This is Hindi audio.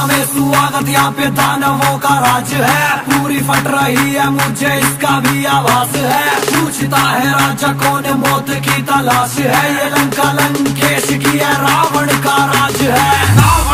में स्वागत, यहाँ पे दानवों का राज है। पूरी फट रही है मुझे इसका भी आभास है। पूछता है राजा कौन मौत की तलाश है, ये लंका लंकेश की है, रावण का राज है।